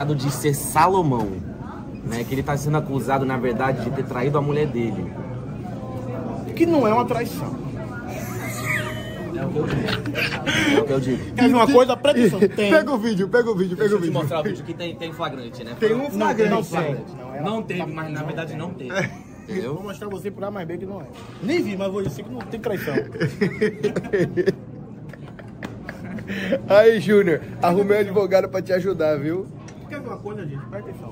de ser Salomão, né? Que ele está sendo acusado, na verdade, de ter traído a mulher dele. Que não é uma traição. É o que eu digo. É o que eu digo. Quer ver uma coisa? Predição. Tem. Pega o vídeo, pega o vídeo, pega o Deixa eu te vídeo. mostrar o vídeo que tem flagrante, né? Tem um flagrante. Não, flagrante. Não teve, mas na verdade não teve. Eu Entendeu? vou mostrar você por A mais B que não é. Nem vi, mas vou dizer que não tem traição. Aí, Júnior, arrumei um advogado pra te ajudar, viu? Quer ver uma coisa, gente? Presta atenção.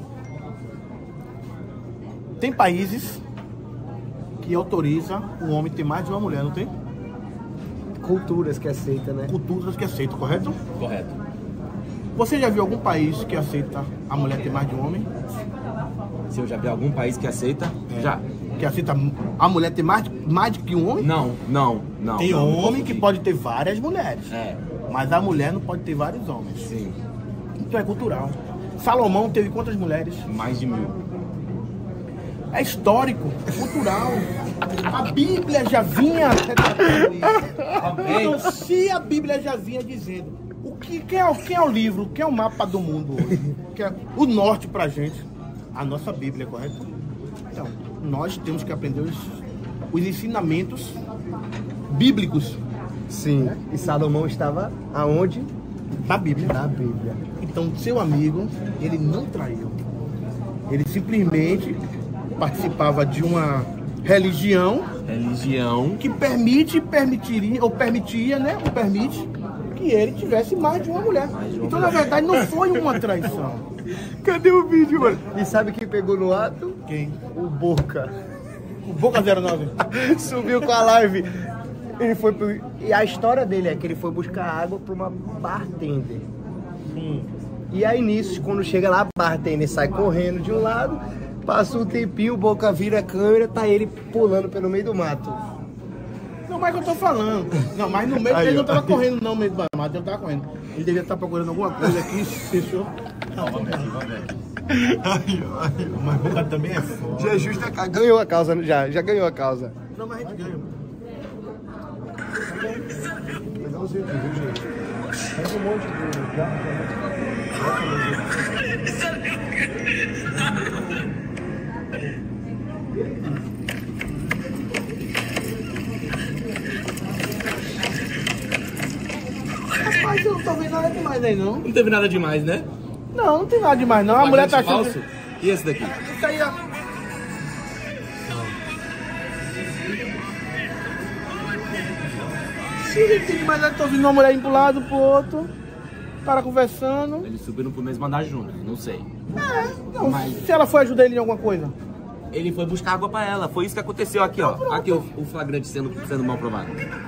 Tem países que autorizam o homem ter mais de uma mulher, não tem? Culturas que aceita, né? Culturas que aceitam, correto? Correto. Você já viu algum país que aceita a mulher ter mais de um homem? Se eu já vi algum país que aceita, já. Que aceita a mulher ter mais de que um homem? Não. Tem não, homem que pode ter várias mulheres. É, Mas a mulher não pode ter vários homens. sim. Então é cultural. Salomão teve quantas mulheres? Mais de 1000. É histórico, é cultural. A Bíblia já vinha. Então, se a Bíblia já vinha dizendo quem é o livro, quem é o mapa do mundo hoje, que é o norte pra gente, a nossa Bíblia, correto? Então, nós temos que aprender os ensinamentos bíblicos. Sim. E Salomão estava aonde? Da Bíblia. Na Bíblia. Então, seu amigo, ele não traiu. Ele simplesmente participava de uma religião que permitia, né? Permite que ele tivesse mais de uma mulher. Então, na verdade, não foi uma traição. Cadê o vídeo, mano? E sabe quem pegou no ato? Quem? O Boca. O Boca 09. Subiu com a live. Ele foi pro... E a história dele é que ele foi buscar água para uma bartender. E aí nisso, quando chega lá, a bartender sai correndo de um lado, passa um tempinho, o Boca vira a câmera, tá ele pulando pelo meio do mato. Não, mas é que eu tô falando. Não, mas no meio Aí, ele não ó. tava correndo, não, no meio do mato, ele não tava correndo. Ele devia estar procurando alguma coisa aqui, fechou. Não, vamos ver. Mas Boca também é foda. Jesus ganhou a causa, já ganhou a causa. Não, mas a gente ganha. Legalzinho aqui, viu, gente? Faz um monte Mas eu não tô vendo nada demais aí, não. Não teve nada demais, né? Não, não tem nada demais, não. A mulher tá achando... falso. E esse daqui? Isso aí, ó. Se não tem demais nada, tô ouvindo uma mulher indo pro lado, pro outro. O cara conversando. Eles subiram pro mesmo andar juntos, não sei. Não, Mas- se ela foi ajudar ele em alguma coisa. Ele foi buscar água pra ela, foi isso que aconteceu aqui, ó. Aqui o flagrante sendo mal provado.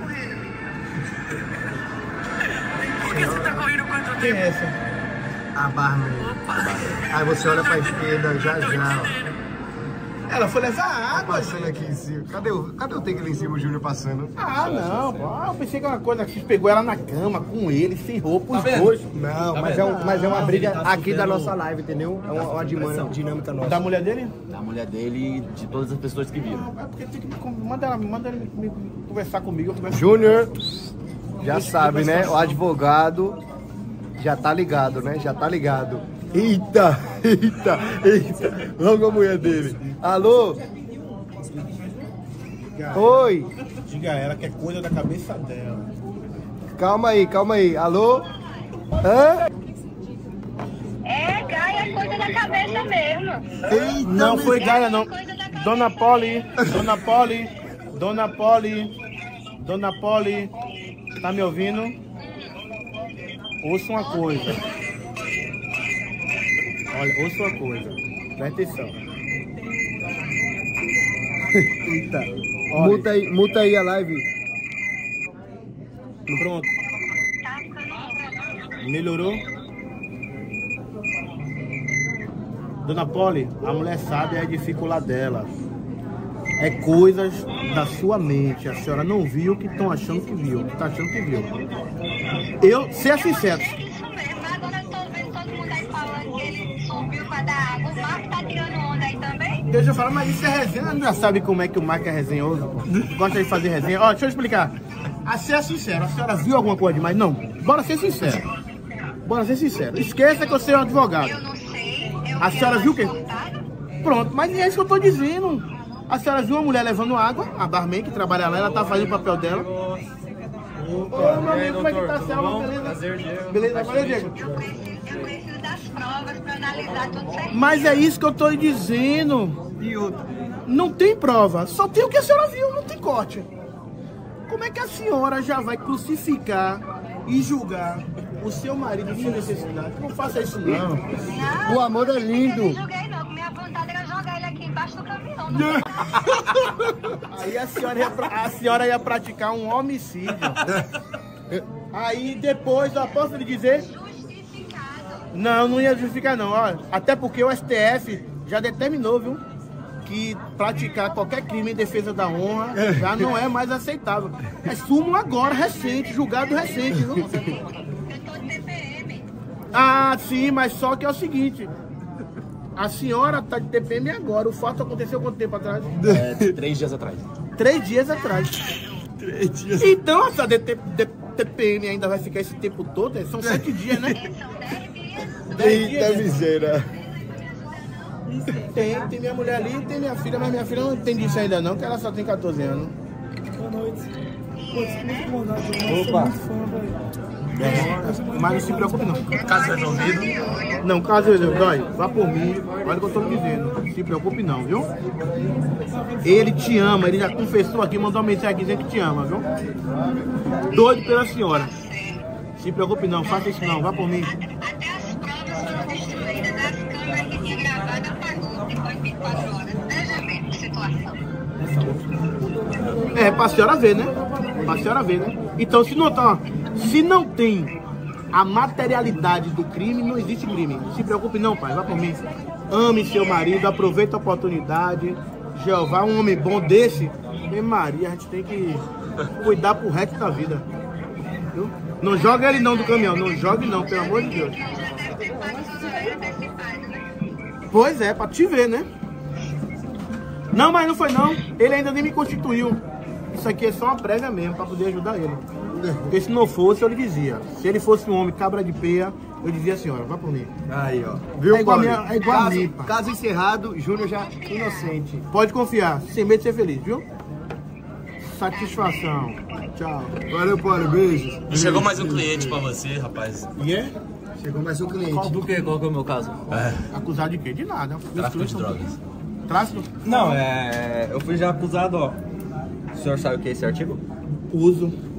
Quem é essa? a barra. Aí você olha pra esquerda, já. Ela foi levar água. Passando aqui em cima. Cadê o take ali em cima, o Júnior passando? Ah, não, pô. Eu pensei que era uma coisa que pegou ela na cama, com ele, sem roupa, os dois. Não, Tá mas, vendo? mas é uma briga Ele tá aqui da sofrendo- nossa live, entendeu? É uma dinâmica nossa. Da mulher dele? Da mulher dele e de todas as pessoas que viram. É porque tem que manda ela me conversar comigo. Eu converso Júnior, já sabe, né? O advogado já tá ligado, né? Já tá ligado. Eita. Logo a mulher dele. Alô? Oi. Diga a ela que é coisa da cabeça dela. Calma aí. Alô? Hã? É, Gaia, é coisa da cabeça mesmo. Eita, Não foi Gaia, não. Coisa da cabeça. Dona Poli, tá me ouvindo? Ouça uma coisa. Olha, ouça uma coisa. Presta atenção. Eita. Olha. Multa aí a live. Pronto. Melhorou? Dona Poli, a mulher sabe a dificuldade dela. É coisas da sua mente. A senhora não viu o que estão achando que viu. Que tá achando que viu. Eu, ser sincero. Isso mesmo, agora eu tô vendo todo mundo aí falando que ele subiu pra dar água. O Marco tá tirando onda aí também? Deixa eu falar, mas isso é resenha. Já sabe como é que o Marco é resenhoso, pô. Gosta de fazer resenha. Ó, deixa eu explicar. A ser sincero, a senhora viu alguma coisa demais? Não. Bora ser sincero. Esqueça que eu sou um advogado. Eu não sei A senhora viu o quê? Cortado? Pronto, mas é isso que eu tô dizendo. A senhora viu uma mulher levando água, a barman que trabalha lá, ela tá fazendo o papel dela. Ô, meu amigo, como é que tá a Selma? Beleza? Beleza, valeu, Diego. Eu preciso das provas pra analisar tudo certinho. Mas é isso que eu tô dizendo. E outra. Não tem prova, só tem o que a senhora viu, não tem corte. Como é que a senhora já vai crucificar e julgar o seu marido sem necessidade? Não faça isso não. Não, O amor é lindo. Eu não julguei não, minha vontade era jogar ele aqui embaixo do caminhão. Não Aí a senhora ia praticar um homicídio. Aí depois, ó, posso lhe dizer? justificado. Não ia justificar não, ó. Até porque o STF já determinou, viu? Que praticar qualquer crime em defesa da honra já não é mais aceitável. É súmula agora, recente, julgado recente, viu? Eu tô de TPM. Ah, sim, mas só que é o seguinte. A senhora tá de TPM agora. O fato aconteceu quanto tempo atrás? 3 dias atrás. 3 dias atrás. 3 dias. Então essa TPM ainda vai ficar esse tempo todo? São 7 dias, né? São 10 dias. 10 dias. Eita miséria. Tem minha mulher ali e tem minha filha, mas minha filha não entende isso ainda não, que ela só tem 14 anos. Boa noite. Pô, desculpa incomodar, eu sou Opa. muito fã, velho. Mas não se preocupe não. Caso resolvido. Não, caso eu dói, vá por mim, olha o que eu tô lhe dizendo. Não se preocupe não, viu? Ele te ama, ele já confessou aqui, mandou uma mensagem dizendo que te ama, viu? Doido pela senhora. Se preocupe não, faça isso não, vá por mim. Até as provas foram destruídas, as câmeras que tinha gravado apagou depois de 24 horas. Veja bem que situação. É, pra senhora ver, né? Pra senhora ver, né? Então, se não tem a materialidade do crime, não existe crime. Se preocupe não, pai, vá por mim. Ame seu marido, aproveite a oportunidade. Jeová, um homem bom desse, e Maria, a gente tem que cuidar pro resto da vida. Viu? Não joga ele não do caminhão, não jogue não, pelo amor de Deus. Já deve ter pago tudo antecipado, né? Pois é, pra te ver, né? Não, mas não foi não. Ele ainda nem me constituiu. Isso aqui é só uma prévia mesmo, pra poder ajudar ele. Porque se não fosse, eu lhe dizia. Se ele fosse um homem cabra de peia, eu dizia a senhora, vá por mim. Aí, ó. Viu, É igual a Paulinho? minha- é igual a caso, minha, pá. caso encerrado, Júnior já inocente. Pode confiar, sem medo de ser feliz, viu? Satisfação. Tchau. Valeu, Paulo. Beijos. Chegou mais um cliente pra você, rapaz. E é? Chegou mais um cliente. Do que? Qual que é o meu caso? Acusado de quê? De nada. Tráfico de drogas. Tráfico? Não, eu fui já acusado, ó. O senhor sabe o que é esse artigo? Uso.